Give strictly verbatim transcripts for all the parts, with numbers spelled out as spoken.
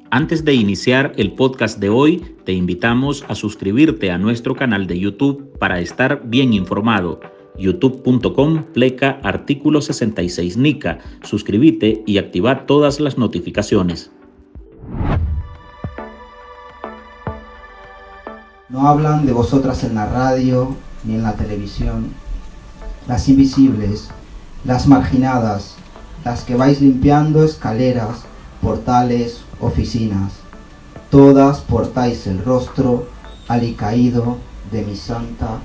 Antes de iniciar el podcast de hoy, te invitamos a suscribirte a nuestro canal de YouTube para estar bien informado. youtube punto com pleca artículo sesenta y seis Nica. Suscríbete y activa todas las notificaciones. No hablan de vosotras en la radio ni en la televisión. Las invisibles, las marginadas, las que vais limpiando escaleras, portales, oficinas. Todas portáis el rostro alicaído de mi santa.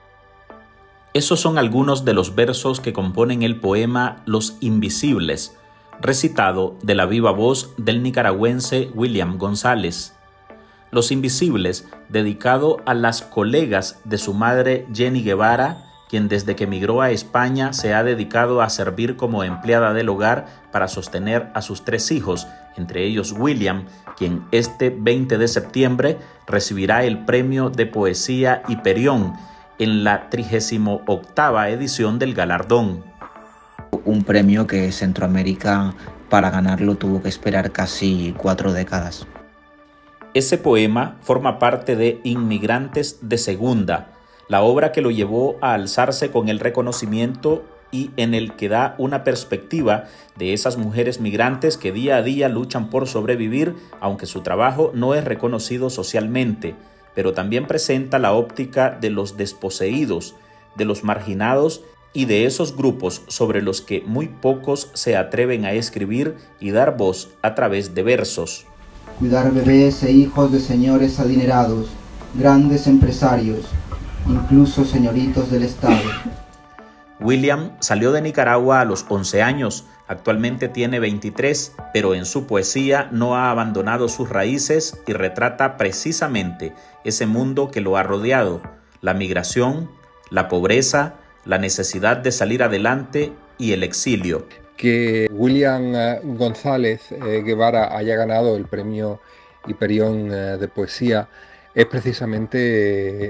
Esos son algunos de los versos que componen el poema Los Invisibles, recitado de la viva voz del nicaragüense William González. Los Invisibles, dedicado a las colegas de su madre Jenny Guevara, quien desde que emigró a España se ha dedicado a servir como empleada del hogar para sostener a sus tres hijos, entre ellos William, quien este veinte de septiembre recibirá el premio de poesía Hiperión en la trigésima octava edición del galardón. Un premio que Centroamérica, para ganarlo, tuvo que esperar casi cuatro décadas. Ese poema forma parte de Inmigrantes de Segunda, la obra que lo llevó a alzarse con el reconocimiento y en el que da una perspectiva de esas mujeres migrantes que día a día luchan por sobrevivir, aunque su trabajo no es reconocido socialmente, pero también presenta la óptica de los desposeídos, de los marginados y de esos grupos sobre los que muy pocos se atreven a escribir y dar voz a través de versos. Cuidar bebés e hijos de señores adinerados, grandes empresarios, incluso señoritos del Estado. William salió de Nicaragua a los once años, actualmente tiene veintitrés, pero en su poesía no ha abandonado sus raíces y retrata precisamente ese mundo que lo ha rodeado, la migración, la pobreza, la necesidad de salir adelante y el exilio. Que William González Guevara haya ganado el premio Hiperión de poesía es precisamente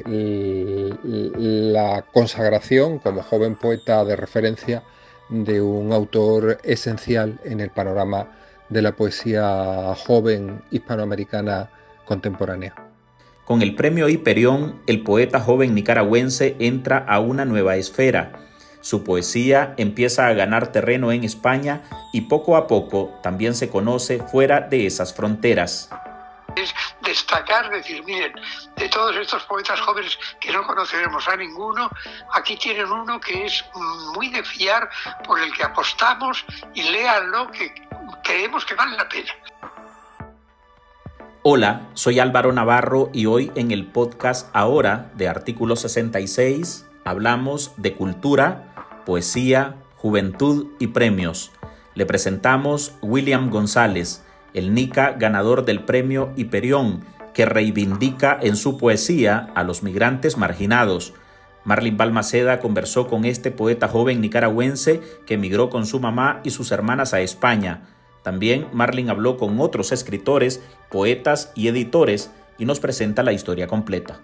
la consagración como joven poeta de referencia de un autor esencial en el panorama de la poesía joven hispanoamericana contemporánea. Con el premio Hiperión, el poeta joven nicaragüense entra a una nueva esfera. Su poesía empieza a ganar terreno en España y poco a poco también se conoce fuera de esas fronteras. Es destacar, decir, miren, de todos estos poetas jóvenes que no conoceremos a ninguno, aquí tienen uno que es muy de fiar, por el que apostamos y léanlo, que creemos que vale la pena. Hola, soy Álvaro Navarro y hoy en el podcast Ahora de Artículo sesenta y seis hablamos de cultura, poesía, juventud y premios. Le presentamos William González, el Nica ganador del premio Hiperión, que reivindica en su poesía a los migrantes marginados. Marlene Balmaceda conversó con este poeta joven nicaragüense que emigró con su mamá y sus hermanas a España. También Marlene habló con otros escritores, poetas y editores y nos presenta la historia completa.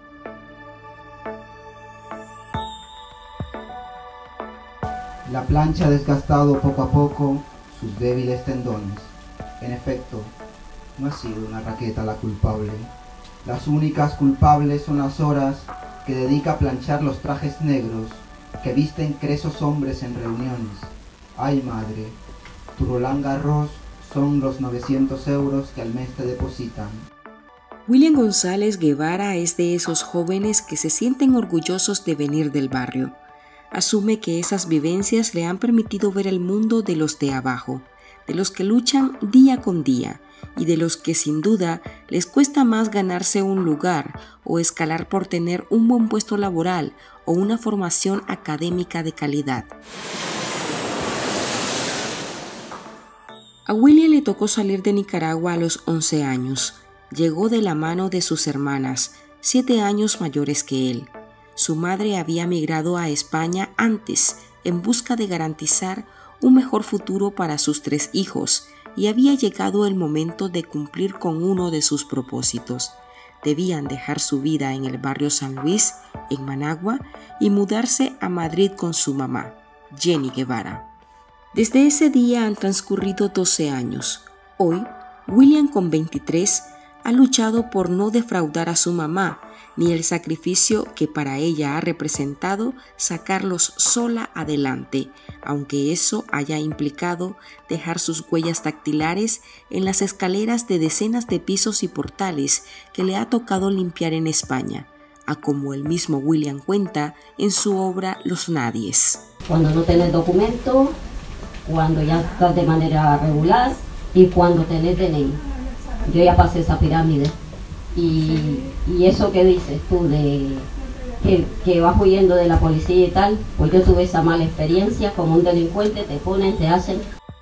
La plancha ha desgastado poco a poco sus débiles tendones. En efecto, no ha sido una raqueta la culpable. Las únicas culpables son las horas que dedica a planchar los trajes negros que visten cresos hombres en reuniones. Ay, madre, tu Roland Garros son los novecientos euros que al mes te depositan. William González Guevara es de esos jóvenes que se sienten orgullosos de venir del barrio. Asume que esas vivencias le han permitido ver el mundo de los de abajo, de los que luchan día con día y de los que sin duda les cuesta más ganarse un lugar o escalar por tener un buen puesto laboral o una formación académica de calidad. A William le tocó salir de Nicaragua a los once años. Llegó de la mano de sus hermanas, siete años mayores que él. Su madre había migrado a España antes en busca de garantizar un mejor futuro para sus tres hijos y había llegado el momento de cumplir con uno de sus propósitos. Debían dejar su vida en el barrio San Luis, en Managua, y mudarse a Madrid con su mamá, Jenny Guevara. Desde ese día han transcurrido doce años. Hoy, William, con veintitrés, ha luchado por no defraudar a su mamá, ni el sacrificio que para ella ha representado sacarlos sola adelante, aunque eso haya implicado dejar sus huellas dactilares en las escaleras de decenas de pisos y portales que le ha tocado limpiar en España, a como el mismo William cuenta en su obra Los Nadies. Cuando no tenés documento, cuando ya estás de manera regular y cuando tenés D N I. Yo ya pasé esa pirámide. Y, y eso que dices tú de que, que vas huyendo de la policía y tal, pues yo tuve esa mala experiencia como un delincuente, te ponen, te hacen.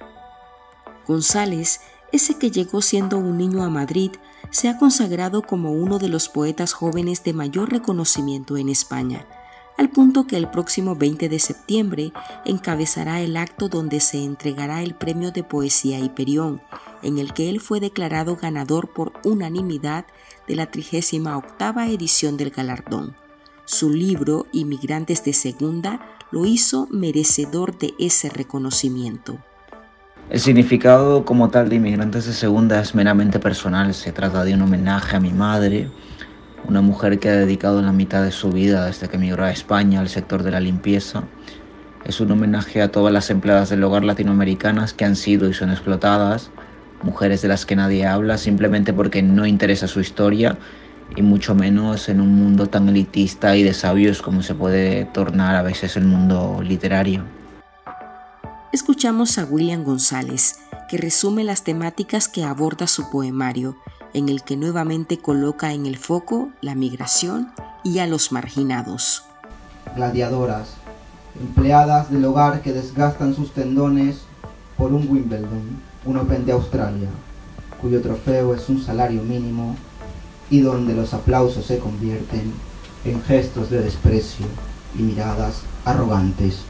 González, ese que llegó siendo un niño a Madrid, se ha consagrado como uno de los poetas jóvenes de mayor reconocimiento en España, al punto que el próximo veinte de septiembre encabezará el acto donde se entregará el Premio de Poesía Hiperión, en el que él fue declarado ganador por unanimidad de la trigésima octava edición del galardón. Su libro, Inmigrantes de Segunda, lo hizo merecedor de ese reconocimiento. El significado como tal de Inmigrantes de Segunda es meramente personal. Se trata de un homenaje a mi madre, una mujer que ha dedicado la mitad de su vida desde que emigró a España al sector de la limpieza. Es un homenaje a todas las empleadas del hogar latinoamericanas que han sido y son explotadas, mujeres de las que nadie habla simplemente porque no interesa su historia, y mucho menos en un mundo tan elitista y de sabios como se puede tornar a veces el mundo literario. Escuchamos a William González, que resume las temáticas que aborda su poemario, en el que nuevamente coloca en el foco la migración y a los marginados. Gladiadoras, empleadas del hogar que desgastan sus tendones por un Wimbledon, un Open de Australia, cuyo trofeo es un salario mínimo y donde los aplausos se convierten en gestos de desprecio y miradas arrogantes.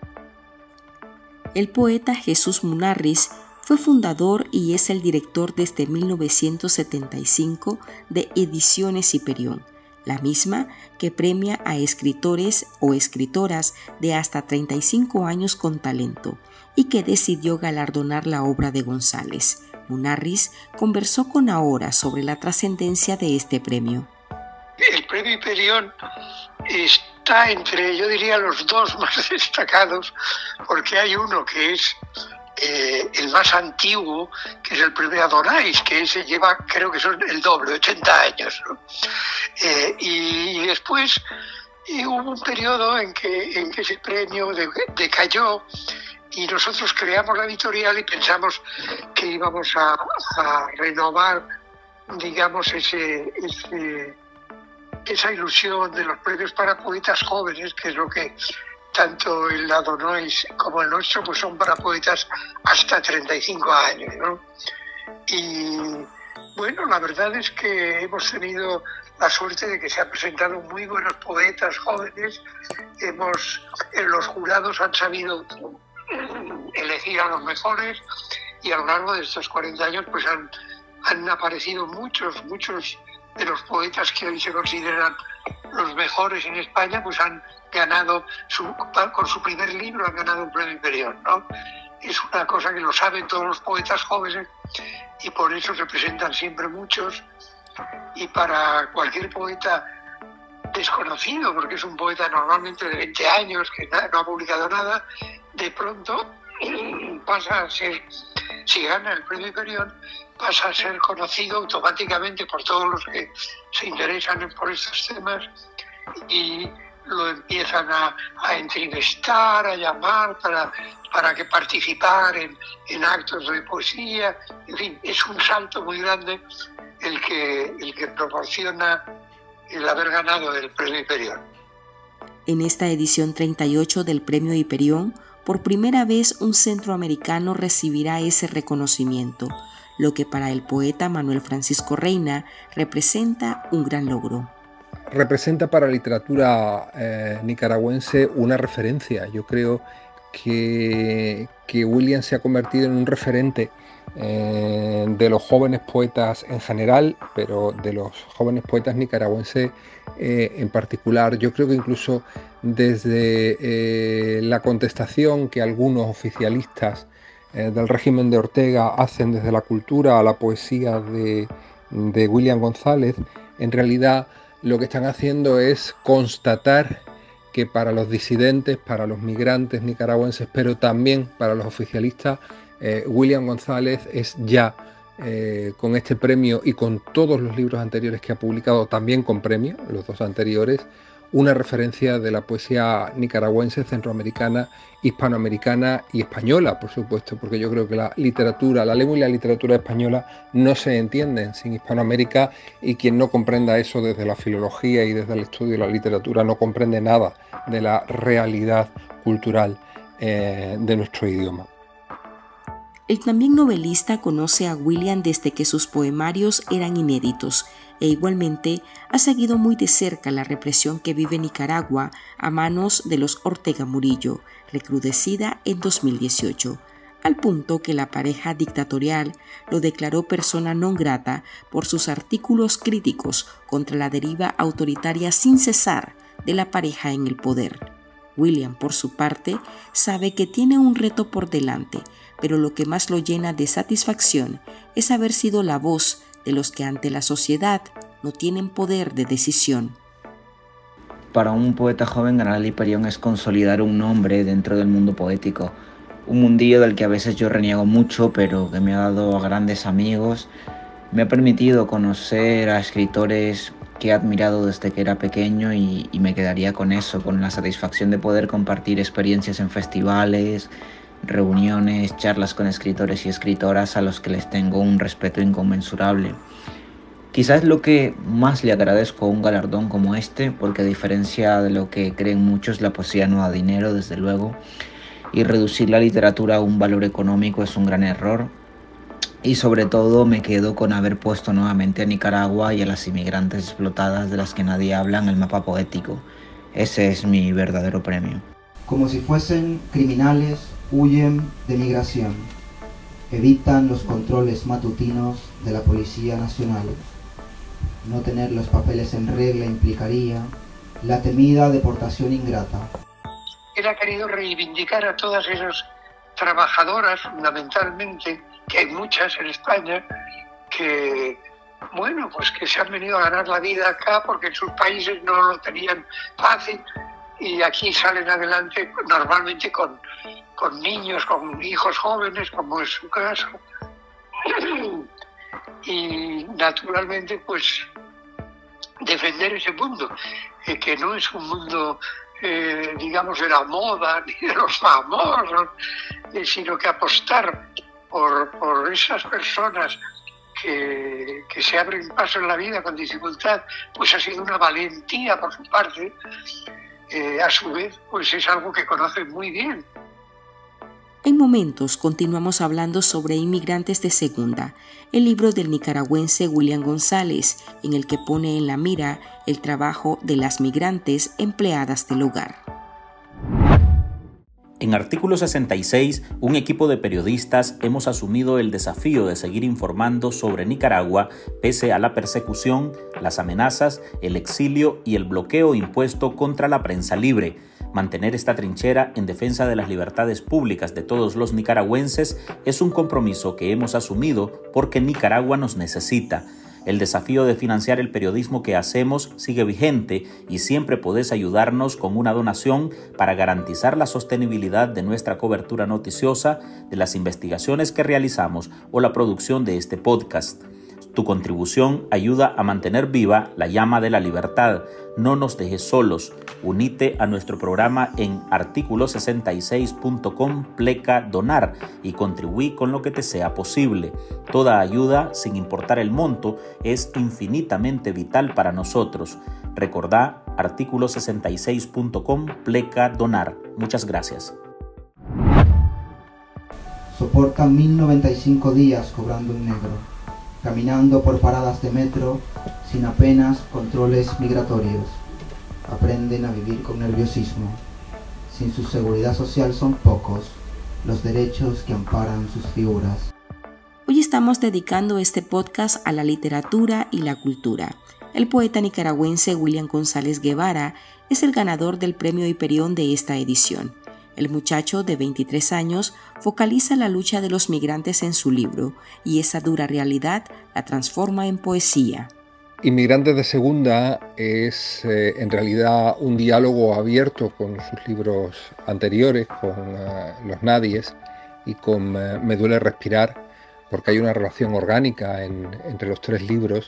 El poeta Jesús Munarriz fue fundador y es el director desde mil novecientos setenta y cinco de Ediciones Hiperión, la misma que premia a escritores o escritoras de hasta treinta y cinco años con talento y que decidió galardonar la obra de González. Munarriz conversó con Ahora sobre la trascendencia de este premio. El premio Hiperión está entre, yo diría, los dos más destacados, porque hay uno que es eh, el más antiguo, que es el premio Adonais, que ese lleva, creo que son el doble, ochenta años, ¿no? Eh, y, y después y hubo un periodo en que, en que ese premio de, decayó, y nosotros creamos la editorial y pensamos que íbamos a, a renovar, digamos, ese, ese, esa ilusión de los premios para poetas jóvenes, que es lo que tanto el Adonais como el nuestro pues son para poetas hasta treinta y cinco años, ¿no? Y bueno, la verdad es que hemos tenido la suerte de que se han presentado muy buenos poetas jóvenes. Hemos, los jurados han sabido elegir a los mejores, y a lo largo de estos cuarenta años pues han, han aparecido muchos, muchos de los poetas que hoy se consideran los mejores en España, pues han ganado, su, con su primer libro han ganado un premio Hiperión, ¿no? Es una cosa que lo saben todos los poetas jóvenes y por eso se presentan siempre muchos, y para cualquier poeta desconocido, porque es un poeta normalmente de veinte años que no ha publicado nada, de pronto pasa a ser, si gana el premio Hiperión, pasa a ser conocido automáticamente por todos los que se interesan por estos temas y lo empiezan a, a entrevistar, a llamar para, para que participar en, en actos de poesía. En fin, es un salto muy grande el que, el que proporciona el haber ganado el premio Hiperión. En esta edición treinta y ocho del premio Hiperión, por primera vez un centroamericano recibirá ese reconocimiento, lo que para el poeta Manuel Francisco Reina representa un gran logro. Representa para la literatura eh, nicaragüense una referencia. Yo creo que, que William se ha convertido en un referente eh, de los jóvenes poetas en general, pero de los jóvenes poetas nicaragüenses eh, en particular. Yo creo que incluso desde eh, la contestación que algunos oficialistas eh, del régimen de Ortega hacen desde la cultura a la poesía de, de William González, en realidad lo que están haciendo es constatar que para los disidentes, para los migrantes nicaragüenses, pero también para los oficialistas, eh, William González es ya, eh, con este premio y con todos los libros anteriores que ha publicado, también con premio, los dos anteriores, una referencia de la poesía nicaragüense, centroamericana, hispanoamericana y española, por supuesto, porque yo creo que la literatura, la lengua y la literatura española no se entienden sin Hispanoamérica, y quien no comprenda eso desde la filología y desde el estudio de la literatura no comprende nada de la realidad cultural eh, de nuestro idioma. El también novelista conoce a William desde que sus poemarios eran inéditos e igualmente ha seguido muy de cerca la represión que vive Nicaragua a manos de los Ortega Murillo, recrudecida en dos mil dieciocho, al punto que la pareja dictatorial lo declaró persona non grata por sus artículos críticos contra la deriva autoritaria sin cesar de la pareja en el poder. William, por su parte, sabe que tiene un reto por delante, pero lo que más lo llena de satisfacción es haber sido la voz de los que ante la sociedad no tienen poder de decisión. Para un poeta joven, ganar el Hiperión es consolidar un nombre dentro del mundo poético, un mundillo del que a veces yo reniego mucho, pero que me ha dado grandes amigos, me ha permitido conocer a escritores que he admirado desde que era pequeño y, y me quedaría con eso, con la satisfacción de poder compartir experiencias en festivales, reuniones, charlas con escritores y escritoras a los que les tengo un respeto inconmensurable. Quizás lo que más le agradezco a un galardón como este, porque a diferencia de lo que creen muchos, la poesía no da dinero, desde luego, y reducir la literatura a un valor económico es un gran error. Y sobre todo me quedo con haber puesto nuevamente a Nicaragua y a las inmigrantes explotadas de las que nadie habla en el mapa poético. Ese es mi verdadero premio. Como si fuesen criminales, huyen de migración, evitan los controles matutinos de la Policía Nacional. No tener los papeles en regla implicaría la temida deportación ingrata. Él ha querido reivindicar a todas esas trabajadoras, fundamentalmente, que hay muchas en España, que, bueno, pues que se han venido a ganar la vida acá porque en sus países no lo tenían fácil y aquí salen adelante normalmente con, con niños, con hijos jóvenes, como es su caso. Y naturalmente, pues, defender ese mundo, eh, que no es un mundo, eh, digamos, de la moda ni de los famosos, eh, sino que apostar por, por esas personas que, que se abren paso en la vida con dificultad, pues ha sido una valentía por su parte. Eh, a su vez, pues es algo que conoce muy bien. En momentos continuamos hablando sobre Inmigrantes de Segunda, el libro del nicaragüense William González, en el que pone en la mira el trabajo de las migrantes empleadas del hogar. En Artículo sesenta y seis, un equipo de periodistas hemos asumido el desafío de seguir informando sobre Nicaragua pese a la persecución, las amenazas, el exilio y el bloqueo impuesto contra la prensa libre. Mantener esta trinchera en defensa de las libertades públicas de todos los nicaragüenses es un compromiso que hemos asumido porque Nicaragua nos necesita. El desafío de financiar el periodismo que hacemos sigue vigente y siempre podés ayudarnos con una donación para garantizar la sostenibilidad de nuestra cobertura noticiosa, de las investigaciones que realizamos o la producción de este podcast. Tu contribución ayuda a mantener viva la llama de la libertad. No nos dejes solos. Unite a nuestro programa en artículo sesenta y seis punto com pleca donar y contribuí con lo que te sea posible. Toda ayuda, sin importar el monto, es infinitamente vital para nosotros. Recordá artículo sesenta y seis punto com pleca donar. Muchas gracias. Soportan mil noventa y cinco días cobrando en negro, caminando por paradas de metro sin apenas controles migratorios. Aprenden a vivir con nerviosismo. Sin su seguridad social son pocos los derechos que amparan sus figuras. Hoy estamos dedicando este podcast a la literatura y la cultura. El poeta nicaragüense William González Guevara es el ganador del Premio Hiperión de esta edición. El muchacho de veintitrés años focaliza la lucha de los migrantes en su libro y esa dura realidad la transforma en poesía. Inmigrantes de Segunda es eh, en realidad un diálogo abierto con sus libros anteriores, con uh, Los Nadies y con uh, Me duele respirar, porque hay una relación orgánica en, entre los tres libros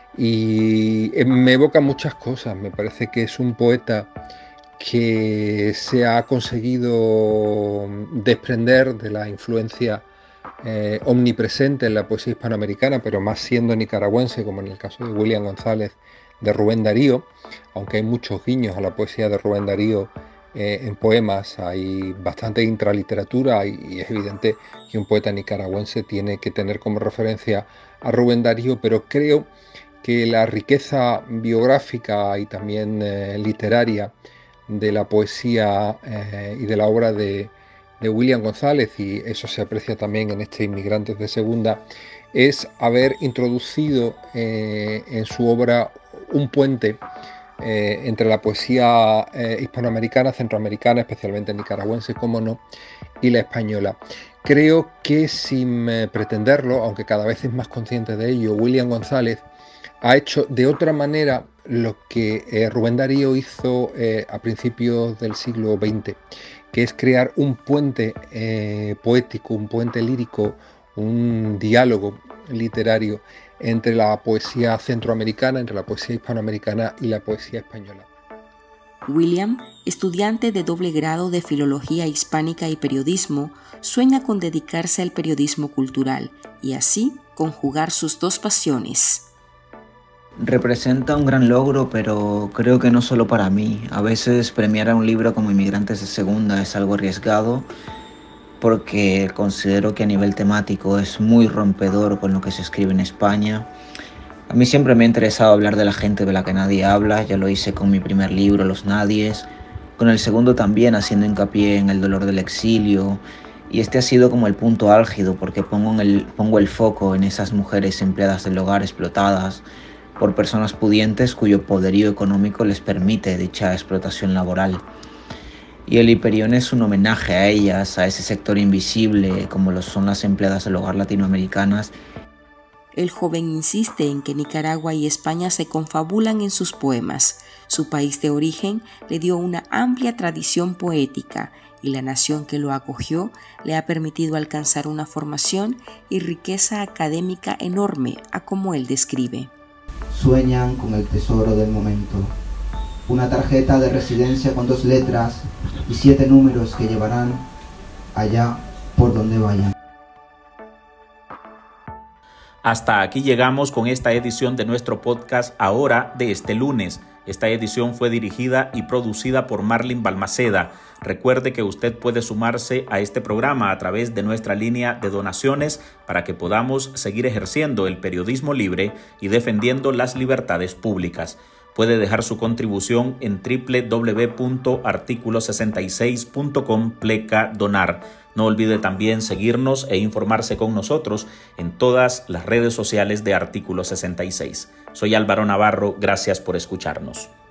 y eh, me evoca muchas cosas. Me parece que es un poeta que se ha conseguido desprender de la influencia eh, omnipresente en la poesía hispanoamericana, pero más siendo nicaragüense, como en el caso de William González, de Rubén Darío, aunque hay muchos guiños a la poesía de Rubén Darío eh, en poemas, hay bastante intraliteratura y, y es evidente que un poeta nicaragüense tiene que tener como referencia a Rubén Darío, pero creo que la riqueza biográfica y también eh, literaria de la poesía eh, y de la obra de, de William González, y eso se aprecia también en este Inmigrantes de Segunda, es haber introducido eh, en su obra un puente eh, entre la poesía eh, hispanoamericana, centroamericana, especialmente nicaragüense, como no, y la española. Creo que sin eh, pretenderlo, aunque cada vez es más consciente de ello, William González ha hecho de otra manera lo que eh, Rubén Darío hizo eh, a principios del siglo veinte, que es crear un puente eh, poético, un puente lírico, un diálogo literario entre la poesía centroamericana, entre la poesía hispanoamericana y la poesía española. William, estudiante de doble grado de Filología Hispánica y Periodismo, sueña con dedicarse al periodismo cultural y así conjugar sus dos pasiones. Representa un gran logro, pero creo que no solo para mí. A veces premiar a un libro como Inmigrantes de Segunda es algo arriesgado, porque considero que a nivel temático es muy rompedor con lo que se escribe en España. A mí siempre me ha interesado hablar de la gente de la que nadie habla, ya lo hice con mi primer libro, Los Nadies, con el segundo también haciendo hincapié en el dolor del exilio, y este ha sido como el punto álgido porque pongo, en el, pongo el foco en esas mujeres empleadas del hogar explotadas por personas pudientes cuyo poderío económico les permite dicha explotación laboral. Y el Hiperión es un homenaje a ellas, a ese sector invisible como lo son las empleadas del hogar latinoamericanas. El joven insiste en que Nicaragua y España se confabulan en sus poemas. Su país de origen le dio una amplia tradición poética y la nación que lo acogió le ha permitido alcanzar una formación y riqueza académica enorme, a como él describe. Sueñan con el tesoro del momento, una tarjeta de residencia con dos letras y siete números que llevarán allá por donde vayan. Hasta aquí llegamos con esta edición de nuestro podcast Ahora de este lunes. Esta edición fue dirigida y producida por Marlin Balmaceda. Recuerde que usted puede sumarse a este programa a través de nuestra línea de donaciones para que podamos seguir ejerciendo el periodismo libre y defendiendo las libertades públicas. Puede dejar su contribución en doble u doble u doble u punto artículo sesenta y seis punto com pleca donar. No olvide también seguirnos e informarse con nosotros en todas las redes sociales de Artículo sesenta y seis. Soy Álvaro Navarro, gracias por escucharnos.